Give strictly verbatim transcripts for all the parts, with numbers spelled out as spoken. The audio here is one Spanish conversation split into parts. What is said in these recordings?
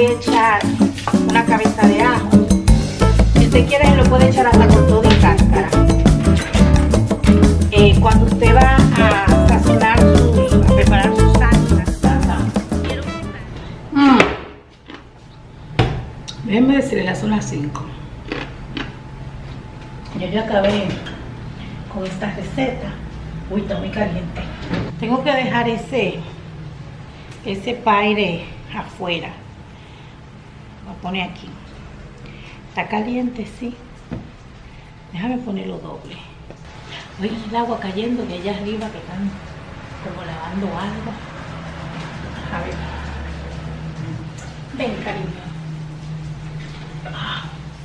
voy a echar una cabeza de ajo. Si usted quiere, lo puede echar hasta con todo y cáscara. Eh, cuando usted va a sazonar sus, a preparar sus salsas. Mm. Déjenme decirle, ya son las cinco. Yo ya acabé con esta receta. Uy, está muy caliente. Tengo que dejar ese, ese paire afuera. Lo voy a poner aquí. Está caliente, sí. Déjame ponerlo doble. Oigan el agua cayendo de allá arriba, que están como lavando algo. A ver. Ven, cariño. Ah.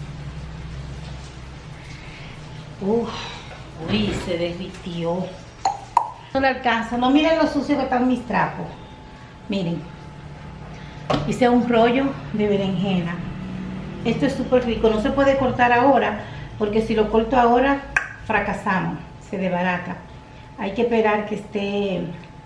Uf, uy, se derritió. No le alcanza. No miren lo sucio que están mis trapos. Miren. Hice un rollo de berenjena. Esto es súper rico. No se puede cortar ahora, porque si lo corto ahora, fracasamos. Se desbarata. Hay que esperar que esté...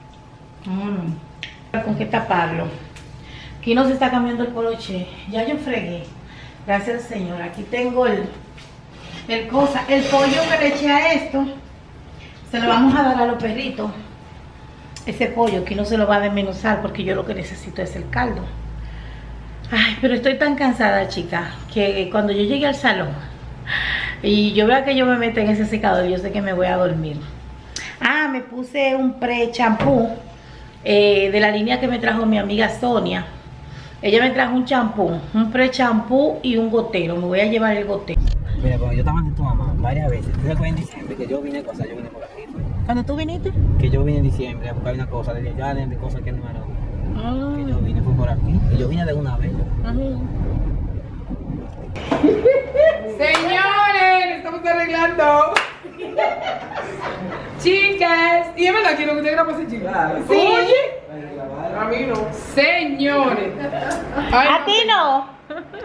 Mmm. Con qué taparlo. Aquí no se está cambiando el poloche. Ya yo fregué. Gracias, Señor. Aquí tengo el... El cosa, el pollo que le eché a esto, se lo vamos a dar a los perritos. Ese pollo que no se lo va a desmenuzar porque yo lo que necesito es el caldo. Ay, pero estoy tan cansada, chica, que cuando yo llegue al salón y yo vea que yo me meto en ese secador, yo sé que me voy a dormir. Ah, me puse un pre-champú eh, de la línea que me trajo mi amiga Sonia. Ella me trajo un champú, un pre-champú y un gotero. Me voy a llevar el gotero. Mira, cuando yo estaba en tu mamá varias veces, ¿tú te acuerdas en diciembre que yo vine a cosas? Yo vine por aquí. ¿Cuándo tú viniste? Que yo vine en diciembre a buscar una cosa de allá, de cosas que no eran. Ah. Que yo vine, fue por aquí. Y yo vine de una vez. Uh-huh. Señores, estamos arreglando. Chicas, y es verdad que lo que te grabas es chicas. Claro. Sí. Oye, a mí no. Señores. Ay, ¿A ti no?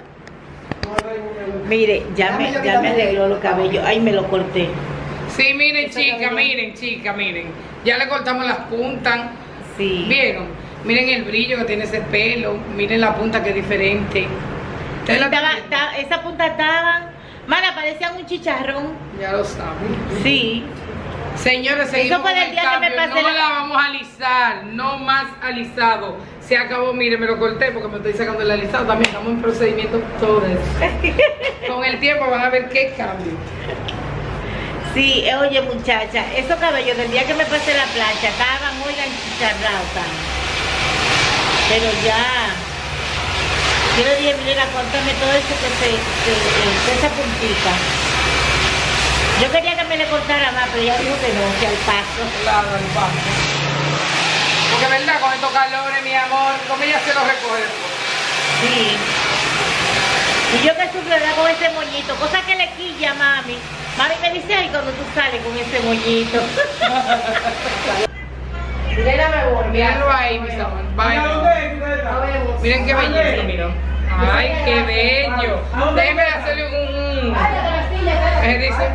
Mire, ya me, ya me arregló los cabellos. Ay, me lo corté. Sí, miren, chicas, miren, chicas, miren. Ya le cortamos las puntas. Sí. ¿Vieron? Miren el brillo que tiene ese pelo. Miren la punta que es diferente. ¿Ustedes la Estaba, están viendo? estaba, esa punta estaba... Mana, parecían un chicharrón. Ya lo saben. Sí. Señores, seguimos fue con del el día que cambio. me pasé No la- la vamos a alisar, no más alisado. Se acabó, mire, me lo corté porque me estoy sacando el alisado. También estamos en procedimiento todo eso. Con el tiempo van a ver qué cambio. Sí, eh, oye muchacha, esos cabellos del día que me pasé la plancha estaban muy enchicharrados. Pero ya... Yo le dije, mira, córtame todo eso que se... que, que esa puntita. Yo quería que me le cortara más, pero ella dijo que no, que al paso. Claro, el paso. Porque verdad, con estos calores, mi amor, como ella se lo recoge. Sí. Y yo que sufro ¿verdad? Con ese moñito, cosa que le quilla a mami. Mami me dice, ay, cuando tú sales con ese moñito. Mírenlo ahí, mis amores. Bye. Miren qué belleza, miren. Ay, qué bello. Déjenme hacerle un... un... ¿Qué dice?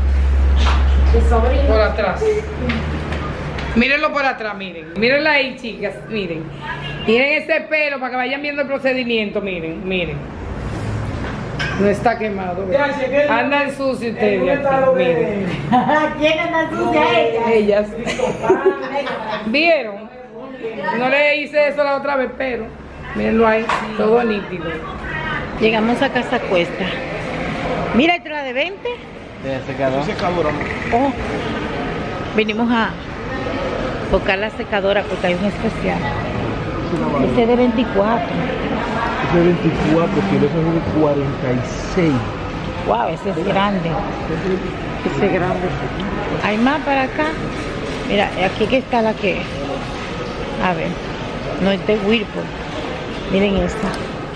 Por atrás. Mírenlo por atrás, miren. Mírenlo ahí, chicas, miren. Miren ese pelo para que vayan viendo el procedimiento, miren, miren. No está quemado. miren. Andan sucios ustedes. Miren. ¿Quién anda sucia? Ella. Ellas. ¿Vieron? No le hice eso la otra vez, pero mírenlo ahí, todo nítido. Llegamos a Casa Cuesta. Mira, ¿esto era de veinte? De secador. Oh, vinimos a buscar la secadora porque hay un especial. Este es de veinticuatro. Ese es veinticuatro, pero ese es de cuarenta y seis. Wow, ese es grande. Ese es grande. Hay más para acá. Mira, aquí que está la que... A ver, no es de Whirlpool. Miren esta.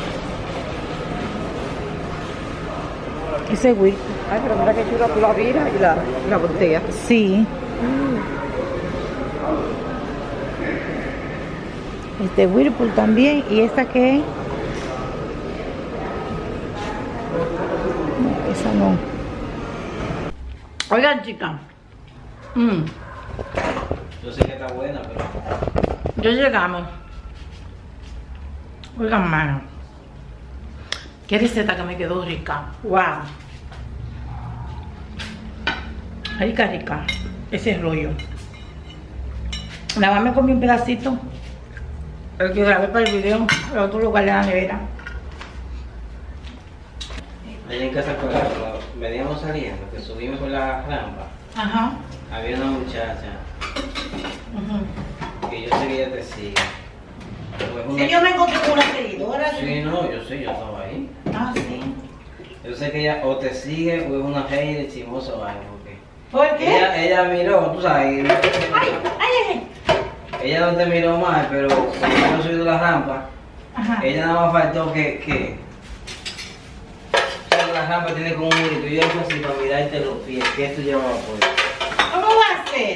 Ese es Whirlpool. Ay, pero mira que chula, tú la viras y la, la botella. Sí. Este Whirlpool también. ¿Y esta qué es? No, esa no. Oigan, chicas. Mm. Yo sé que está buena, pero... Ya llegamos. Oigan, mano. Qué receta que me quedó rica. Wow. Rica, rica. Ese rollo. Nada más me comí un pedacito. El que grabé para el video. El otro lugar de la nevera. Allá en casa, cuando veníamos saliendo, que subimos por la rampa, Ajá. había una muchacha Uh-huh. que yo sé que ella te sigue. Pues una- Sí, yo me encontré con una seguidora. Sí, no, yo sé, yo estaba ahí. Ah, sí. Yo sé que ella o te sigue o es una hater chismosa o algo. Porque ¿Por qué? ella, ella miró, tú sabes, Ay, ay, ay. ella no te miró mal, pero cuando yo subí de la rampa, Ajá. ella nada más faltó que, que o sea, la rampa tiene como un grito y yo hago así para mirarte los pies, que esto llevaba por ¿Cómo va a ser?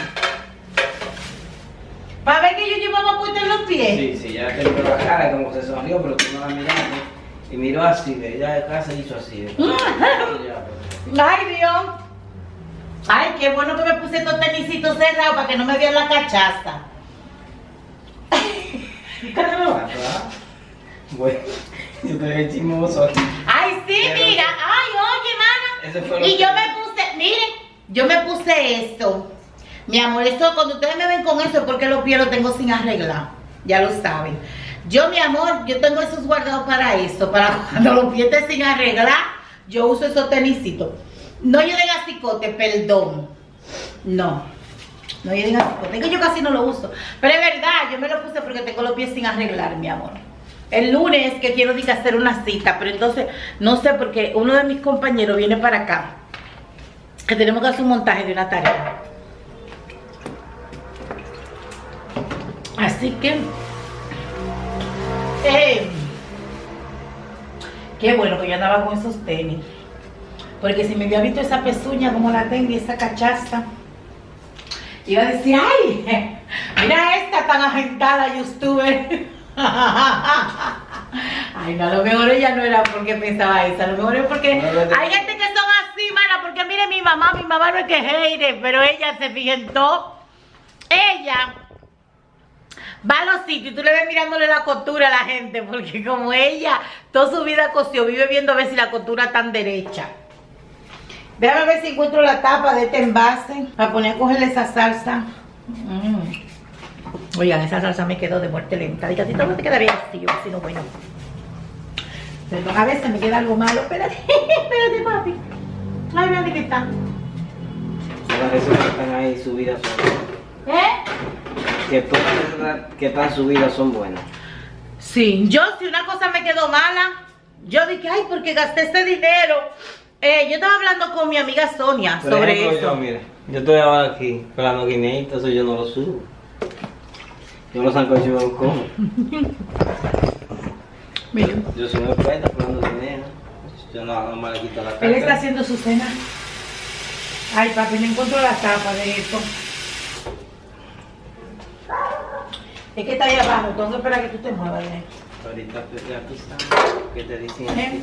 ¿Para ver que yo llevaba puesto en los pies? sí, sí, ya te vio la cara como se sonrió, pero tú no la miraste y miró así, que ella de casa hizo así. De Ay, Dios. Ay, qué bueno que me puse estos tenisitos cerrados para que no me vean la cachaza. Bueno, yo te veo chismoso. Ay, sí, Pero- mira. Ay, oye, Ese fue mana. lo Y que- yo me puse, miren, yo me puse esto. Mi amor, esto cuando ustedes me ven con eso es porque los pies los tengo sin arreglar. Ya lo saben. Yo, mi amor, yo tengo esos guardados para eso. Para cuando los pies estén sin arreglar, yo uso esos tenisitos. No lleven a cicote, perdón. No. No lleven a cicote. Es que yo casi no lo uso. Pero es verdad, yo me lo puse porque tengo los pies sin arreglar, mi amor. El lunes que quiero de que hacer una cita, pero entonces no sé porque uno de mis compañeros viene para acá. Que tenemos que hacer un montaje de una tarea. Así que eh, qué bueno que yo andaba con esos tenis. Porque si me había visto esa pezuña como la tengo y esa cachaza, iba a decir, ay, mira esta tan agentada youtuber. Ay, no, a lo mejor ella no era porque pensaba eso, a lo mejor es porque No, no te- hay gente que son así, mana, porque mire mi mamá, mi mamá no es que hater, pero ella se fija en todo. Ella va a los sitios y tú le ves mirándole la costura a la gente, porque como ella toda su vida cosió, vive viendo a ver si la costura está derecha. Déjame ver si encuentro la tapa de este envase para poner a cogerle esa salsa. Mm. Oigan, esa salsa me quedó de muerte lenta. Diga, si todo te quedaría así, yo si no, bueno. Perdón, a veces me queda algo malo. Espérate, espérate, papi. Ay, mira que está. Las recetas que están ahí subidas son ¿Eh? que todas las recetas que están subidas son buenas. Sí, yo si una cosa me quedó mala, yo dije, ay, porque gasté ese dinero. Eh, yo estaba hablando con mi amiga Sonia Por sobre ejemplo, eso. yo, mira, yo estoy ahora aquí con los guineitos, eso yo no lo subo. Yo los sancochos me los como. Miren, Yo soy un experto hablando dinero. Yo no, no me le quito la cara. él está haciendo su cena. Ay, papi, no encuentro la tapa de esto. Es que está ahí abajo, tengo que esperar que tú te muevas. ¿Eh? Ahorita pues, ya aquí está. ¿Qué te dicen? ¿Eh?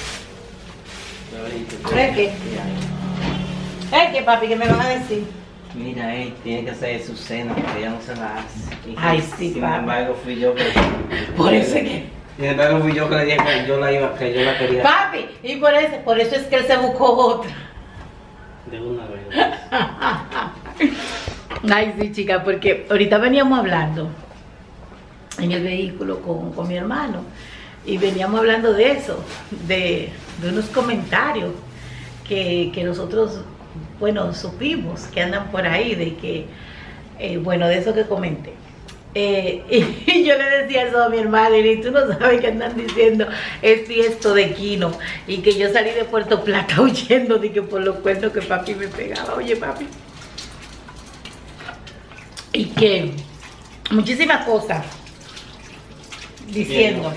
Ahorita. ¿Es qué? ¿Es qué, papi? ¿Qué me van a decir? Mira, él tiene que hacer su cena porque ella no se la hace. Y Ay, que, sí, sin papi. embargo, fui yo que. Por eso es que... Sin embargo, fui yo que le dije que yo la iba, que yo la quería. Papi, y por eso, por eso es que él se buscó otra. De una vez. Ay, sí, chica, porque ahorita veníamos hablando en el vehículo con, con mi hermano y veníamos hablando de eso, de, de unos comentarios que, que nosotros, bueno, supimos que andan por ahí, de que, eh, bueno, de eso que comenté. Eh, y yo le decía eso a mi hermano y tú no sabes que andan diciendo esto y esto de Quino y que yo salí de Puerto Plata huyendo de que por los cuernos que papi me pegaba. Oye, papi, y que muchísimas cosas diciendo,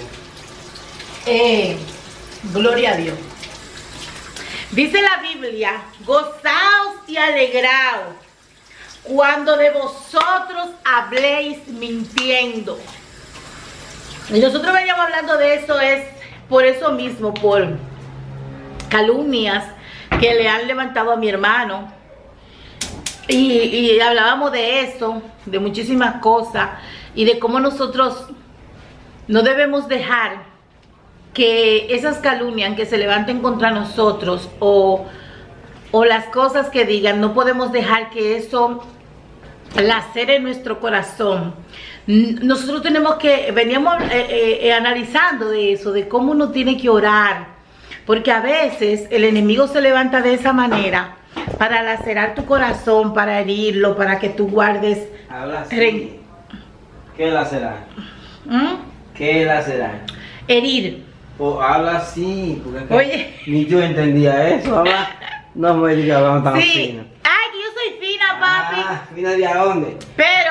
eh, gloria a Dios. Dice la Biblia, gozaos y alegraos cuando de vosotros habléis mintiendo. Y nosotros veníamos hablando de eso, es por eso mismo, por calumnias que le han levantado a mi hermano. Y, y hablábamos de eso, de muchísimas cosas y de cómo nosotros no debemos dejar que esas calumnias que se levanten contra nosotros o, o las cosas que digan, no podemos dejar que eso lacere nuestro corazón. Nosotros tenemos que, veníamos eh, eh, analizando de eso, de cómo uno tiene que orar, porque a veces el enemigo se levanta de esa manera para lacerar tu corazón, para herirlo, para que tú guardes. Habla así. ¿Qué lacerar? ¿Mm? ¿Qué lacerar? Herir. O habla así, porque Oye. ni yo entendía eso. Habla, no me digas hablando tan Sí. fino. Ay, que yo soy fina, papi. Ah, ¿fina de a dónde? Pero,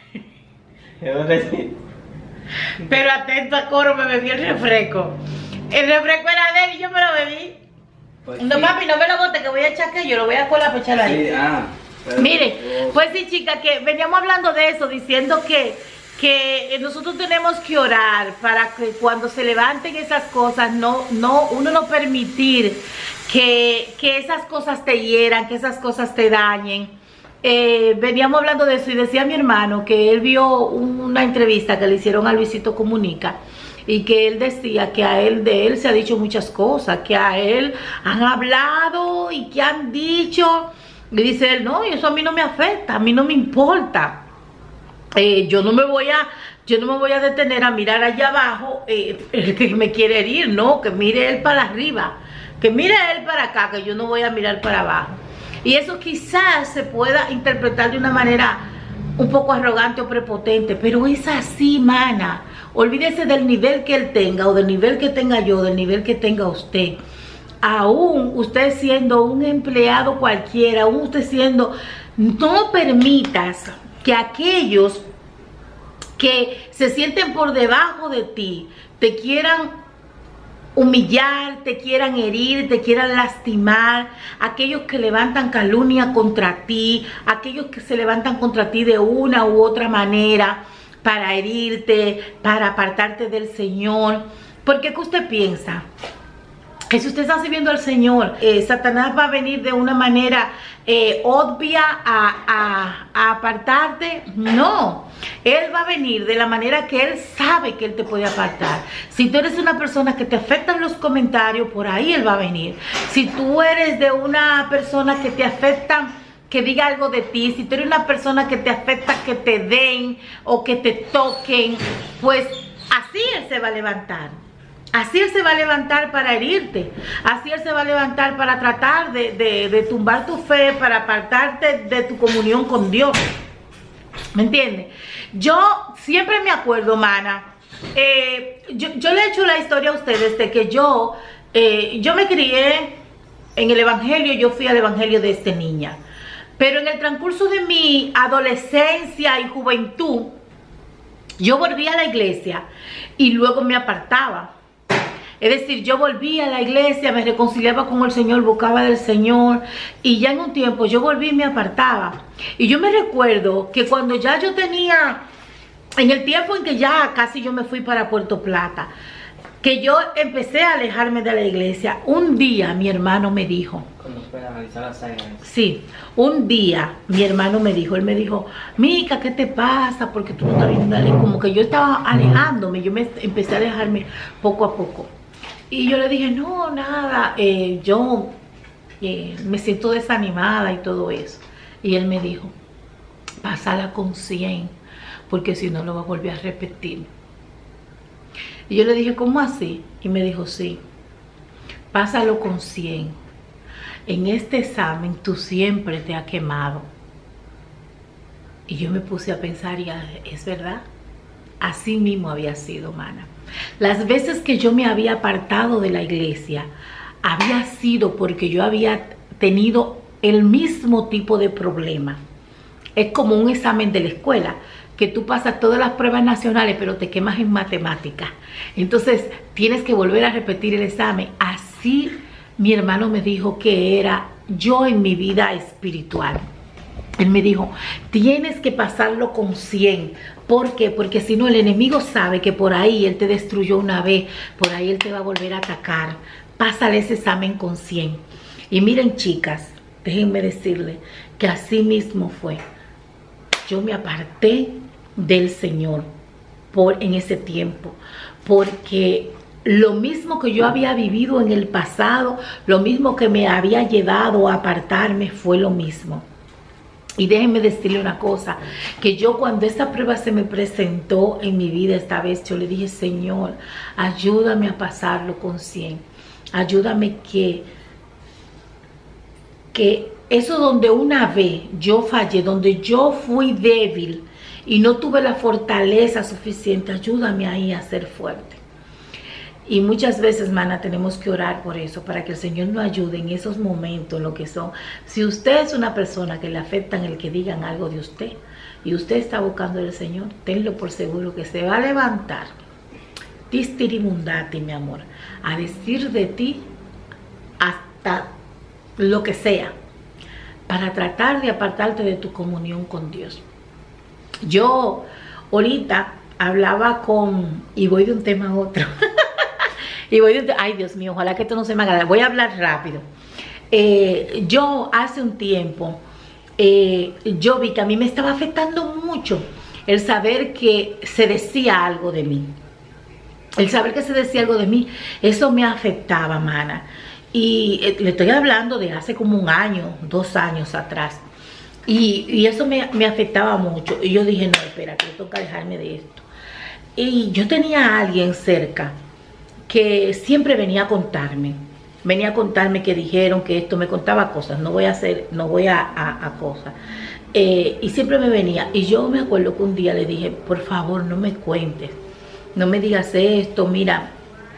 ¿De dónde sí? pero atento a coro, me bebí el refresco. El refresco era de él y yo me lo bebí. Pues No, sí. papi, no me lo bote, que voy a echar que yo lo voy a colar para echarlo ahí. Sí, ah. pero- Miren, oh, pues sí, chicas, que veníamos hablando de eso, diciendo que, que nosotros tenemos que orar para que cuando se levanten esas cosas, no, no, uno no permitir que, que esas cosas te hieran, que esas cosas te dañen. Eh, veníamos hablando de eso y decía mi hermano que él vio una entrevista que le hicieron a Luisito Comunica y que él decía que a él, de él se ha dicho muchas cosas, que a él han hablado y que han dicho. Y dice él, no, y eso a mí no me afecta, a mí no me importa. Eh, yo no me voy a, yo no me voy a detener a mirar allá abajo eh, el que me quiere herir, no, que mire él para arriba, que mire él para acá, que yo no voy a mirar para abajo. Y eso quizás se pueda interpretar de una manera un poco arrogante o prepotente, pero es así, mana. Olvídese del nivel que él tenga, o del nivel que tenga yo, del nivel que tenga usted. Aún usted siendo un empleado cualquiera, aún usted siendo, no permitas que aquellos que se sienten por debajo de ti te quieran humillar, te quieran herir, te quieran lastimar, aquellos que levantan calumnia contra ti, aquellos que se levantan contra ti de una u otra manera para herirte, para apartarte del Señor. Porque ¿qué usted piensa? Que si usted está sirviendo al Señor, eh, Satanás va a venir de una manera eh, obvia a, a, a apartarte. No, él va a venir de la manera que él sabe que él te puede apartar. Si tú eres una persona que te afectan los comentarios, por ahí él va a venir. Si tú eres de una persona que te afecta, que diga algo de ti, si tú eres una persona que te afecta que te den o que te toquen, pues así él se va a levantar. Así él se va a levantar para herirte. Así él se va a levantar para tratar de, de, de tumbar tu fe, para apartarte de tu comunión con Dios. ¿Me entiendes? Yo siempre me acuerdo, mana, eh, yo, yo le he hecho la historia a ustedes de que yo, eh, yo me crié en el evangelio, yo fui al evangelio de esta niña. Pero en el transcurso de mi adolescencia y juventud, yo volví a la iglesia y luego me apartaba. Es decir, yo volví a la iglesia, me reconciliaba con el Señor, buscaba del Señor. Y ya en un tiempo yo volví y me apartaba. Y yo me recuerdo que cuando ya yo tenía, en el tiempo en que ya casi yo me fui para Puerto Plata, que yo empecé a alejarme de la iglesia, un día mi hermano me dijo, Cuando fue a analizar las áreas. sí, un día mi hermano me dijo, él me dijo, Mica, ¿qué te pasa? Porque tú no estás viendo la ley. Como que yo estaba alejándome, yo me empecé a alejarme poco a poco. Y yo le dije, no, nada, eh, yo eh, me siento desanimada y todo eso. Y él me dijo, pásala con cien, porque si no lo va a volver a repetir. Y yo le dije, ¿cómo así? Y me dijo, sí, pásalo con cien. En este examen tú siempre te has quemado. Y yo me puse a pensar, y es verdad, así mismo había sido, mana. Las veces que yo me había apartado de la iglesia, había sido porque yo había tenido el mismo tipo de problema. Es como un examen de la escuela, que tú pasas todas las pruebas nacionales, pero te quemas en matemáticas. Entonces, tienes que volver a repetir el examen. Así mi hermano me dijo que era yo en mi vida espiritual. Él me dijo, tienes que pasarlo con cien. ¿Por qué? Porque si no, el enemigo sabe que por ahí él te destruyó una vez, por ahí él te va a volver a atacar. Pásale ese examen con cien. Y miren, chicas, déjenme decirles que así mismo fue. Yo me aparté del Señor por, en ese tiempo, porque lo mismo que yo había vivido en el pasado, lo mismo que me había llevado a apartarme, fue lo mismo. Y déjenme decirle una cosa, que yo cuando esa prueba se me presentó en mi vida esta vez, yo le dije, Señor, ayúdame a pasarlo con cien. Ayúdame que, que eso donde una vez yo fallé, donde yo fui débil y no tuve la fortaleza suficiente, ayúdame ahí a ser fuerte. Y muchas veces, mana, tenemos que orar por eso, para que el Señor nos ayude en esos momentos, lo que son. Si usted es una persona que le afectan el que digan algo de usted, y usted está buscando al Señor, tenlo por seguro que se va a levantar, tistirimundati, mi amor, a decir de ti hasta lo que sea, para tratar de apartarte de tu comunión con Dios. Yo ahorita hablaba con, y voy de un tema a otro, y voy de, ay Dios mío, ojalá que esto no se me haga, voy a hablar rápido. Eh, yo hace un tiempo, eh, yo vi que a mí me estaba afectando mucho el saber que se decía algo de mí. El saber que se decía algo de mí, eso me afectaba, mana. Y eh, le estoy hablando de hace como un año, dos años atrás. Y, y eso me, me afectaba mucho. Y yo dije, no, espera, que toca dejarme de esto. Y yo tenía a alguien cerca que siempre venía a contarme. Venía a contarme que dijeron que esto, me contaba cosas. No voy a hacer, no voy a, a, a cosas. Eh, y siempre me venía. Y yo me acuerdo que un día le dije, por favor, no me cuentes. No me digas esto, mira.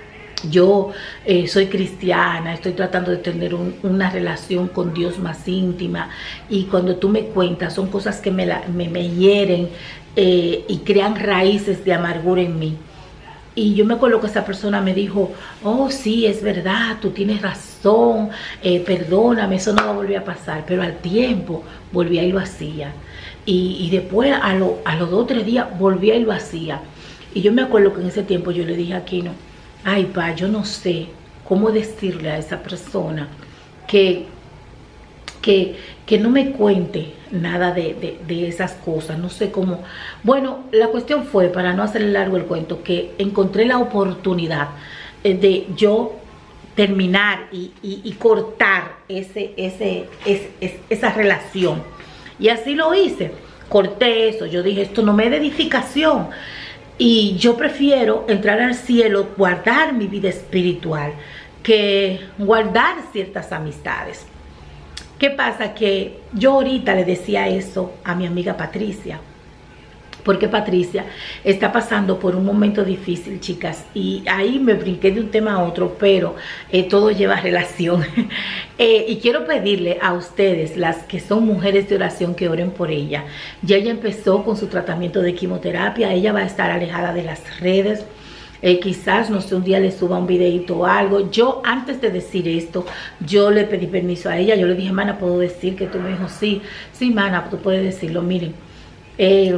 Yo eh, soy cristiana, estoy tratando de tener un, una relación con Dios más íntima, y cuando tú me cuentas son cosas que me, la, me, me hieren eh, y crean raíces de amargura en mí. Y yo me acuerdo que esa persona me dijo, oh sí, es verdad, tú tienes razón, eh, perdóname, eso no va a volver a pasar. Pero al tiempo volvía y lo hacía. Y, y después a, lo, a los dos o tres días volvía y lo hacía. Y yo me acuerdo que en ese tiempo yo le dije a Aquino, ay, pa, yo no sé cómo decirle a esa persona que, que, que no me cuente nada de, de, de esas cosas. No sé cómo. Bueno, la cuestión fue, para no hacerle largo el cuento, que encontré la oportunidad de yo terminar y, y, y cortar ese, ese, ese, ese, esa relación. Y así lo hice. Corté eso. Yo dije, esto no me da edificación. Y yo prefiero entrar al cielo, guardar mi vida espiritual, que guardar ciertas amistades. ¿Qué pasa? Que yo ahorita le decía eso a mi amiga Patricia. Porque Patricia está pasando por un momento difícil, chicas. Y ahí me brinqué de un tema a otro, pero eh, todo lleva relación. eh, y quiero pedirle a ustedes, las que son mujeres de oración, que oren por ella. Ya ella empezó con su tratamiento de quimioterapia. Ella va a estar alejada de las redes. Eh, quizás, no sé, un día le suba un videito o algo. Yo, antes de decir esto, yo le pedí permiso a ella. Yo le dije, mana, ¿puedo decir? Que tú me dijo, sí, sí, mana, tú puedes decirlo. Miren, eh...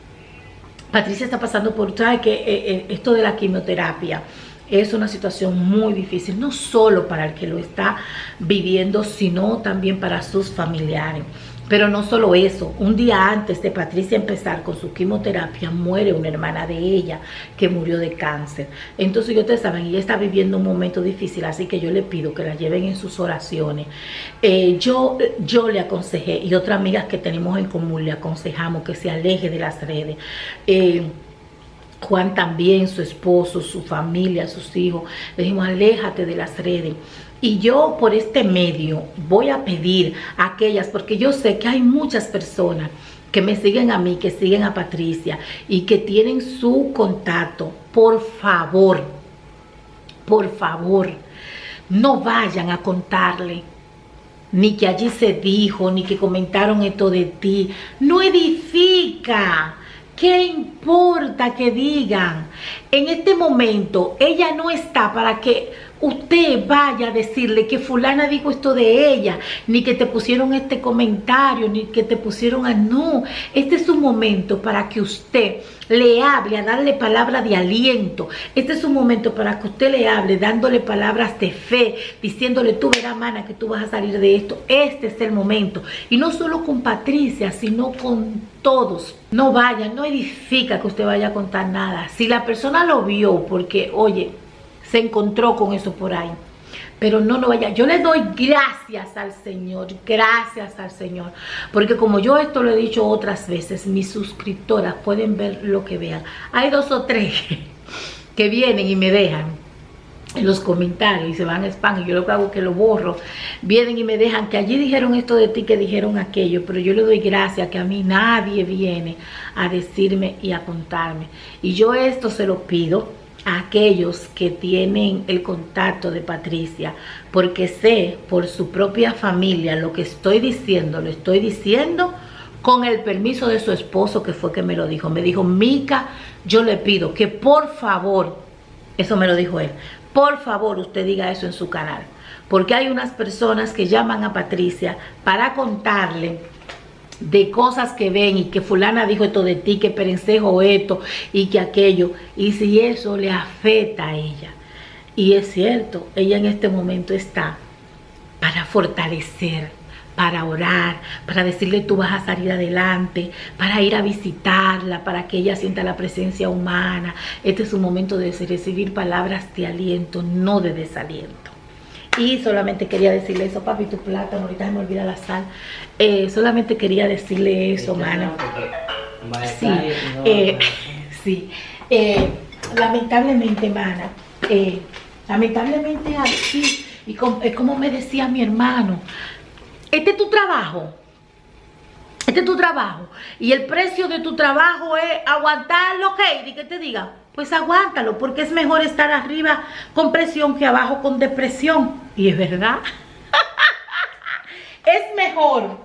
Patricia está pasando por, ¿sabe que eh, eh, esto de la quimioterapia es una situación muy difícil, no solo para el que lo está viviendo, sino también para sus familiares? Pero no solo eso, un día antes de Patricia empezar con su quimioterapia, muere una hermana de ella que murió de cáncer. Entonces, ustedes saben, ella está viviendo un momento difícil, así que yo le pido que la lleven en sus oraciones. Eh, yo, yo le aconsejé, y otras amigas que tenemos en común le aconsejamos que se aleje de las redes. Eh, Juan también, su esposo, su familia, sus hijos, le dijimos, aléjate de las redes. Y yo por este medio voy a pedir a aquellas, porque yo sé que hay muchas personas que me siguen a mí, que siguen a Patricia y que tienen su contacto. Por favor, por favor, no vayan a contarle ni que allí se dijo, ni que comentaron esto de ti. No edifica. ¿Qué importa que digan? En este momento ella no está para que usted vaya a decirle que fulana dijo esto de ella, ni que te pusieron este comentario, ni que te pusieron a... No, este es un momento para que usted le hable, a darle palabras de aliento. Este es un momento para que usted le hable, dándole palabras de fe, diciéndole, tú verás, mana, que tú vas a salir de esto. Este es el momento. Y no solo con Patricia, sino con todos. No vaya, no edifica que usted vaya a contar nada. Si la persona lo vio, porque, oye, se encontró con eso por ahí. Pero no, no vaya. Yo le doy gracias al Señor, gracias al Señor. Porque como yo esto lo he dicho otras veces, mis suscriptoras pueden ver lo que vean. Hay dos o tres que vienen y me dejan en los comentarios y se van a spam, y yo lo que hago es que lo borro. Vienen y me dejan que allí dijeron esto de ti, que dijeron aquello, pero yo le doy gracias que a mí nadie viene a decirme y a contarme. Y yo esto se lo pido a aquellos que tienen el contacto de Patricia, porque sé por su propia familia lo que estoy diciendo, lo estoy diciendo con el permiso de su esposo, que fue que me lo dijo. Me dijo: Mica, yo le pido que por favor, eso me lo dijo él, por favor usted diga eso en su canal, porque hay unas personas que llaman a Patricia para contarle de cosas que ven y que fulana dijo esto de ti, que Perencejo esto y que aquello, y si eso le afecta a ella. Y es cierto, ella en este momento está para fortalecer, para orar, para decirle tú vas a salir adelante, para ir a visitarla, para que ella sienta la presencia humana. Este es un momento de recibir palabras de aliento, no de desaliento. Y solamente quería decirle eso, papi, tu plátano, ahorita se me olvida la sal. Eh, solamente quería decirle eso, mana. Sí, eh, sí. Eh, lamentablemente, mana, eh, lamentablemente así, y como, es como me decía mi hermano, este es tu trabajo, este es tu trabajo, y el precio de tu trabajo es aguantarlo, ok, y que te diga, pues aguántalo, porque es mejor estar arriba con presión que abajo con depresión. Y es verdad. Es mejor.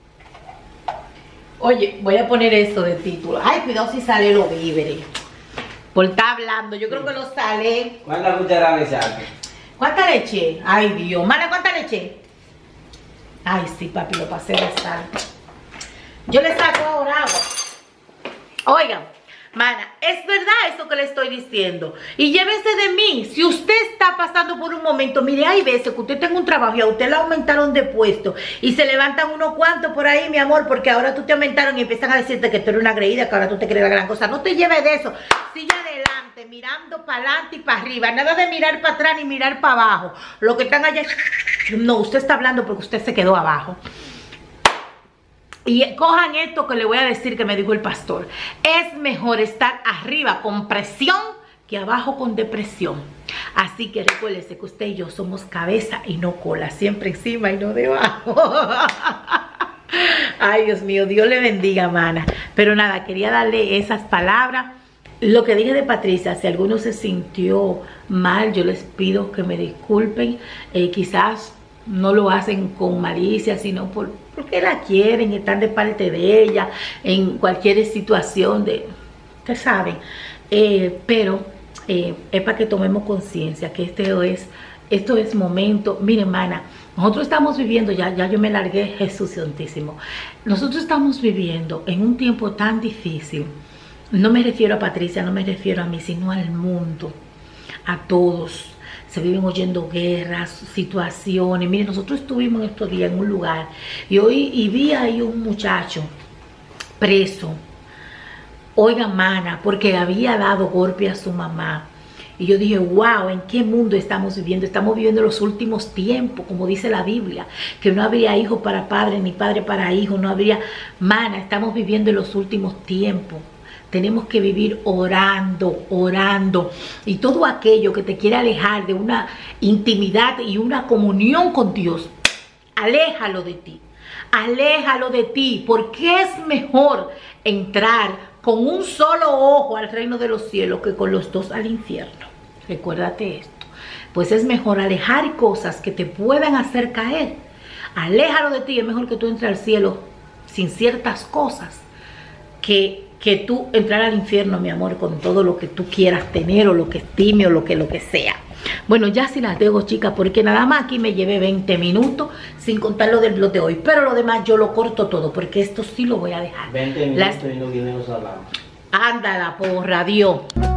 Oye, voy a poner eso de título. Ay, cuidado si sale los víveres. Por estar hablando, yo creo que lo sale. ¿Cuántas cucharadas le saca? ¿Cuánta leche? Ay, Dios. Mana, ¿cuánta leche? Ay, sí, papi, lo pasé de sal. Yo le saco ahora agua. Oigan. Mana, es verdad eso que le estoy diciendo. Y llévese de mí. Si usted está pasando por un momento, mire, hay veces que usted tenga un trabajo y a usted le aumentaron de puesto y se levantan unos cuantos por ahí, mi amor, porque ahora tú te aumentaron y empiezan a decirte que tú eres una agredida, que ahora tú te crees la gran cosa. No te lleves de eso. Sigue adelante, mirando para adelante y para arriba. Nada de mirar para atrás ni mirar para abajo. Lo que están allá, no, usted está hablando porque usted se quedó abajo. Y cojan esto que le voy a decir que me dijo el pastor. Es mejor estar arriba con presión que abajo con depresión. Así que recuérdese que usted y yo somos cabeza y no cola. Siempre encima y no debajo. Ay, Dios mío, Dios le bendiga, mana. Pero nada, quería darle esas palabras. Lo que dije de Patricia, si alguno se sintió mal, yo les pido que me disculpen. Eh, quizás no lo hacen con malicia, sino por, porque la quieren, están de parte de ella, en cualquier situación de, ustedes saben, eh, pero eh, es para que tomemos conciencia que este es, esto es momento. Miren, hermana, nosotros estamos viviendo, ya, ya yo me largué, Jesús Santísimo, nosotros estamos viviendo en un tiempo tan difícil. No me refiero a Patricia, no me refiero a mí, sino al mundo, a todos. Se viven oyendo guerras, situaciones. Miren, nosotros estuvimos estos días en un lugar y hoy y vi ahí un muchacho preso. Oiga, mana, porque había dado golpe a su mamá. Y yo dije, wow, ¿en qué mundo estamos viviendo? Estamos viviendo los últimos tiempos, como dice la Biblia, que no habría hijo para padre, ni padre para hijo, no habría. Mana, estamos viviendo en los últimos tiempos. Tenemos que vivir orando, orando. Y todo aquello que te quiere alejar de una intimidad y una comunión con Dios, aléjalo de ti. Aléjalo de ti, porque es mejor entrar con un solo ojo al reino de los cielos que con los dos al infierno. Recuérdate esto. Pues es mejor alejar cosas que te puedan hacer caer. Aléjalo de ti. Es mejor que tú entres al cielo sin ciertas cosas que... que tú entrar al infierno, mi amor, con todo lo que tú quieras tener o lo que estime o lo que, lo que sea. Bueno, ya sí las dejo, chicas, porque nada más aquí me llevé veinte minutos sin contar lo del blog de hoy. Pero lo demás yo lo corto todo, porque esto sí lo voy a dejar. veinte minutos las... y no viene los hablando. Ándala, porra, Dios.